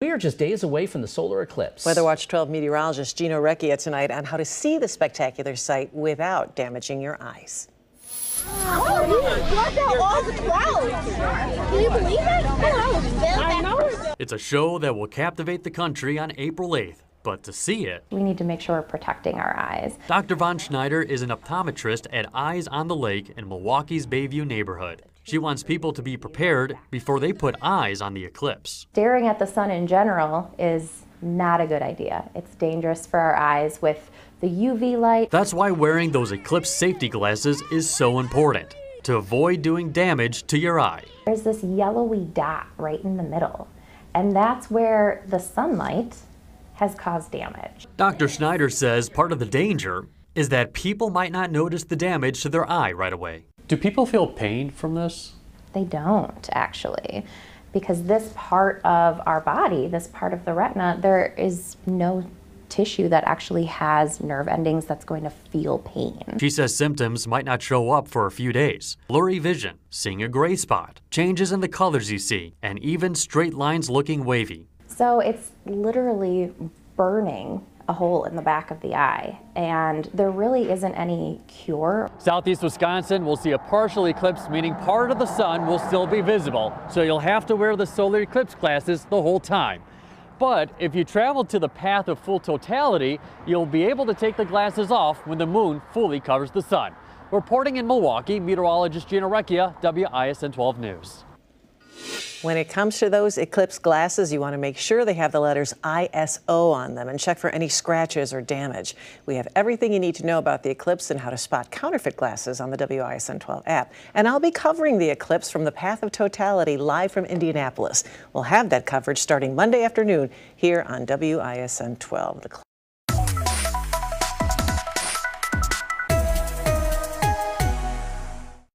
We are just days away from the solar eclipse. Weather Watch 12 meteorologist Gino Recchia tonight on how to see the spectacular sight without damaging your eyes. Oh, you blocked out all the clouds. Can you believe it? I know. It's a show that will captivate the country on April 8th. But to see it, we need to make sure we're protecting our eyes. Dr. Von Schneider is an optometrist at Eyes on the Lake in Milwaukee's Bayview neighborhood. She wants people to be prepared before they put eyes on the eclipse. Staring at the sun in general is not a good idea. It's dangerous for our eyes with the UV light. That's why wearing those eclipse safety glasses is so important, to avoid doing damage to your eye. There's this yellowy dot right in the middle, and that's where the sunlight has caused damage. Dr. Schneider says part of the danger is that people might not notice the damage to their eye right away. Do people feel pain from this? They don't, actually, because this part of our body, this part of the retina, there is no tissue that actually has nerve endings that's going to feel pain. She says symptoms might not show up for a few days. Blurry vision, seeing a gray spot, changes in the colors you see, and even straight lines looking wavy. So it's literally burning a hole in the back of the eye, and there really isn't any cure. Southeast Wisconsin will see a partial eclipse, meaning part of the sun will still be visible, so you'll have to wear the solar eclipse glasses the whole time. But if you travel to the path of full totality, you'll be able to take the glasses off when the moon fully covers the sun. Reporting in Milwaukee, meteorologist Gino Recchia, WISN 12 News. When it comes to those eclipse glasses, you want to make sure they have the letters ISO on them and check for any scratches or damage. We have everything you need to know about the eclipse and how to spot counterfeit glasses on the WISN 12 app. And I'll be covering the eclipse from the Path of Totality live from Indianapolis. We'll have that coverage starting Monday afternoon here on WISN 12.